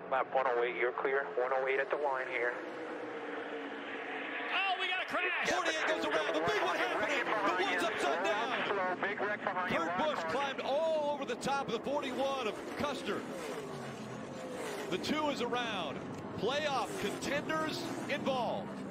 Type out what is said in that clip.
Lap 108, you're clear. 108 at the line here. Oh, we got a crash! 48 goes around. The big one happening. The one's upside down. Slow, big wreck behind you. Kurt Busch climbed all over the top of the 41 of Custer. The 2 is around. Playoff contenders involved.